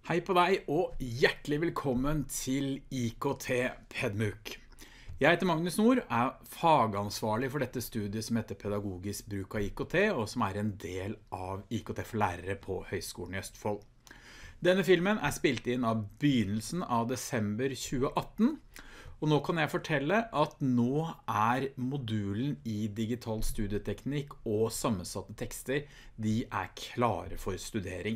Hei på deg og hjertelig velkommen til IKT PedMUK. Jeg heter Magnus Nord, er fagansvarlig for dette studiet som heter Pedagogisk bruk av IKT, og som er en del av IKT for lærere på Høgskolen i Østfold. Denne filmen er spilt inn av begynnelsen av desember 2018, og nå kan jeg fortelle at nå er modulen i digital studieteknikk og sammensatte tekster, de er klare for studering.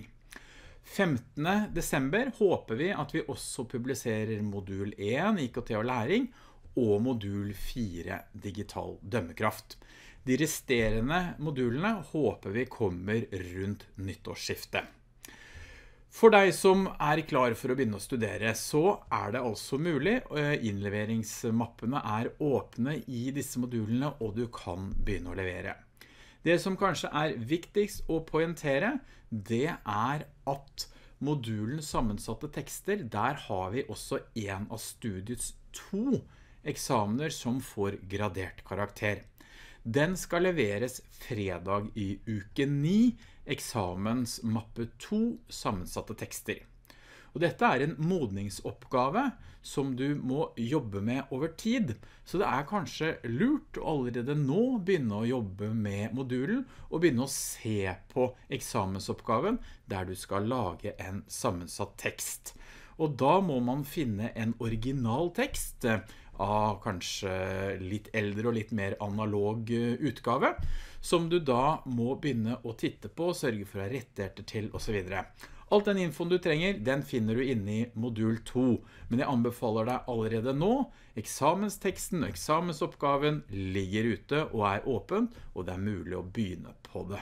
15. desember håper vi at vi også publiserer modul 1 IKT og læring og modul 4 digital dømmekraft. De resterende modulene håper vi kommer rundt nyttårsskiftet. For deg som er klar for å begynne å studere, så er det altså mulig. Innleveringsmappene er åpne i disse modulene, og du kan begynne å levere. Det som kanskje er viktigst å poentere, det er at modulen sammensatte tekster, der har vi også en av studiets 2 eksamener som får gradert karakter. Den skal leveres fredag i uke 9, eksamensmappe 2 sammensatte tekster. Og dette er en modningsoppgave som du må jobbe med over tid, så det er kanskje lurt å allerede nå begynne å jobbe med modulen og begynne å se på eksamensoppgaven der du skal lage en sammensatt tekst. Og da må man finne en original tekst av kanskje litt eldre og litt mer analog utgave, som du da må begynne å titte på, sørge for å ha rettigheter til og så videre. Alt den infoen du trenger, den finner du inne i modul 2, men jeg anbefaler deg allerede nå. Eksamensteksten og eksamensoppgaven ligger ute og er åpen, og det er mulig å begynne på det.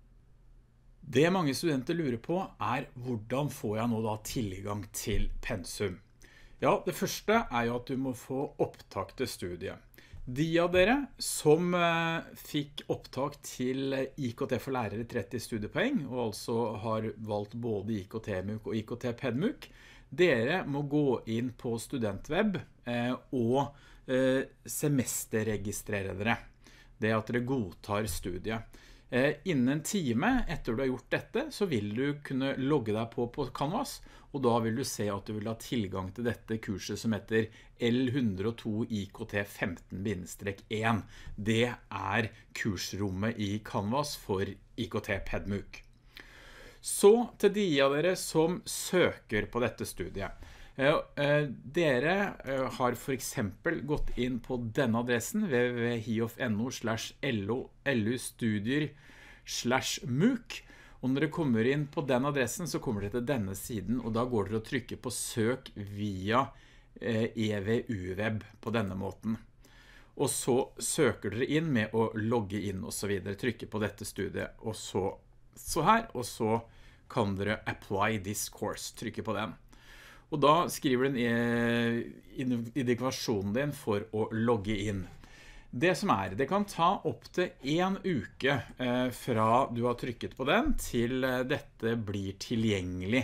Det mange studenter lurer på er hvordan får jeg nå da tilgang til pensum? Ja, det første er jo at du må få opptak til studiet. De av dere som fikk opptak til IKT for lærere 30 studiepoeng, og altså har valgt både IKT-MUK og IKT PedMUK, dere må gå inn på Studentweb og semesterregistrere dere. Det at dere godtar studiet. Innen en time etter du har gjort dette, så vil du kunne logge deg på Canvas, og da vil du se at du vil ha tilgang til dette kurset som heter L102 IKT 15-1. Det er kursrommet i Canvas for IKT PedMUK. Så til de av dere som søker på dette studiet. Dere har for eksempel gått inn på denne adressen www.hiof.no/lu-studier/MUK, og når dere kommer inn på den adressen så kommer dere til denne siden, og da går dere og trykker på søk via EVU-web på denne måten. Og så søker dere inn med å logge inn og så videre, trykke på dette studiet, og så her, og så kan dere apply this course, trykke på den. Og da skriver du en indikasjonen din for å logge inn. Det som det kan ta opp til 1 uke fra du har trykket på den til dette blir tilgjengelig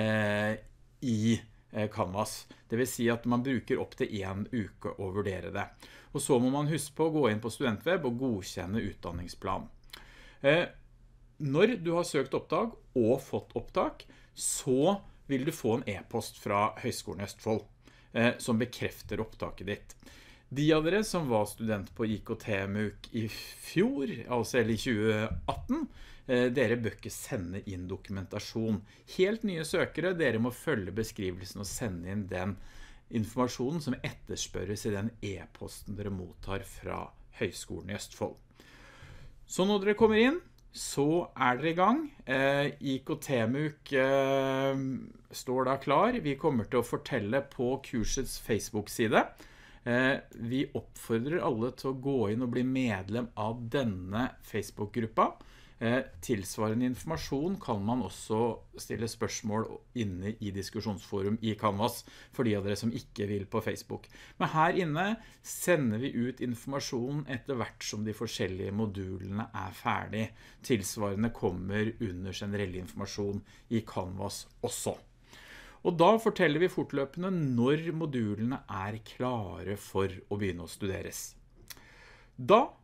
i Canvas. Det vil si at man bruker opp til 1 uke å vurdere det. Og så må man huske på å gå inn på Studentweb og godkjenne utdanningsplan. Når du har søkt opptak og fått opptak, så vil du få en e-post fra Høgskolen i Østfold som bekrefter opptaket ditt. De av dere som var student på IKT-MUK i fjor, altså eller i 2018, dere bør ikke sende inn dokumentasjon. Helt nye søkere, dere må følge beskrivelsen og sende inn den informasjonen som etterspørres i den e-posten dere mottar fra Høgskolen i Østfold. Så når dere kommer inn, så dere i gang. IKT-MUK står da klar. Vi kommer til å fortelle på kursets Facebook-side. Vi oppfordrer alle til å gå inn og bli medlem av denne Facebook-gruppa. Tilsvarende informasjon kan man også stille spørsmål inne i diskusjonsforum i Canvas for de av dere som ikke vil på Facebook. Men her inne sender vi ut informasjon etter hvert som de forskjellige modulene ferdig. Tilsvarende kommer under generell informasjon i Canvas også. Og da forteller vi fortløpende når modulene klare for å begynne å studeres. Da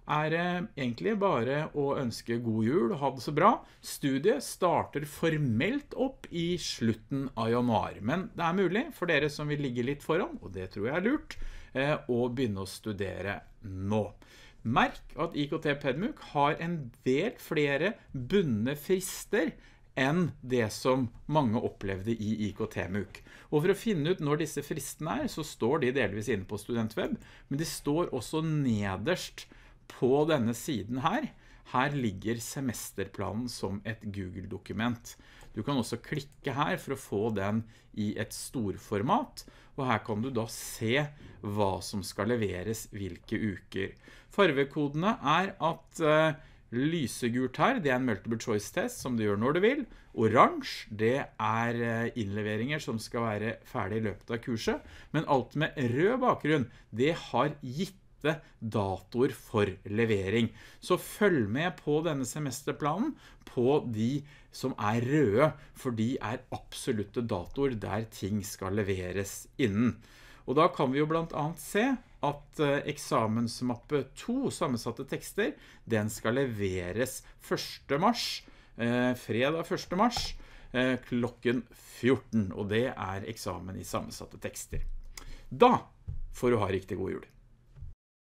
er det egentlig bare å ønske god jul, ha det så bra. Studiet starter formelt opp i slutten av januar, men det er mulig for dere som vil ligge litt foran, og det tror jeg er lurt, å begynne å studere nå. Merk at IKT PedMUK har en del flere bundne frister enn det som mange opplevde i IKT-MUK. Og for å finne ut når disse fristene er, så står de delvis inne på StudentWeb, men de står også nederst på denne siden her. Her ligger semesterplanen som et Google-dokument. Du kan også klikke her for å få den i et storformat, og her kan du da se hva som skal leveres hvilke uker. Farvekodene er at lysegult her, det er en multiple choice test som du gjør når du vil. Oransje, det er innleveringer som skal være ferdig i løpet av kurset. Men alt med rød bakgrunn, det har gitte datoer for levering. Så følg med på denne semesterplanen på de som er røde, for de er absolutte datoer der ting skal leveres innen. Og da kan vi jo blant annet se at eksamensmappe 2, sammensatte tekster, den skal leveres 1. mars, fredag 1. mars, klokken 14, og det er eksamen i sammensatte tekster. Da får du ha riktig god jul.